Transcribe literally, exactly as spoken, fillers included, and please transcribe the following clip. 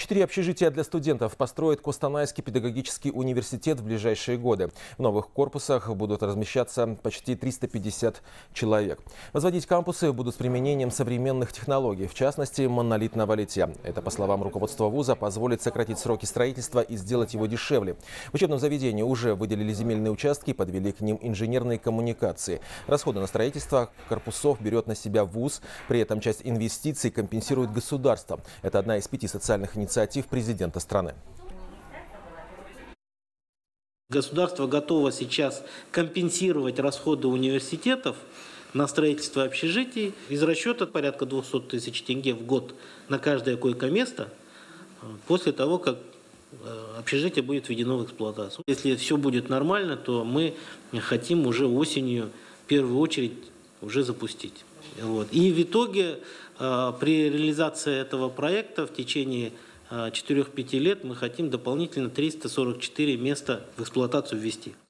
Четыре общежития для студентов построит Костанайский педагогический университет в ближайшие годы. В новых корпусах будут размещаться почти триста пятьдесят человек. Возводить кампусы будут с применением современных технологий, в частности, монолитного литья. Это, по словам руководства вуза, позволит сократить сроки строительства и сделать его дешевле. В учебном заведении уже выделили земельные участки, подвели к ним инженерные коммуникации. Расходы на строительство корпусов берет на себя вуз, при этом часть инвестиций компенсирует государство. Это одна из пяти социальных инициатив президента страны. Государство готово сейчас компенсировать расходы университетов на строительство общежитий из расчета порядка двухсот тысяч тенге в год на каждое койко-место после того, как общежитие будет введено в эксплуатацию. Если все будет нормально, то мы хотим уже осенью в первую очередь уже запустить. Вот. И в итоге при реализации этого проекта в течение четырёх-пяти лет мы хотим дополнительно триста сорок четыре места в эксплуатацию ввести.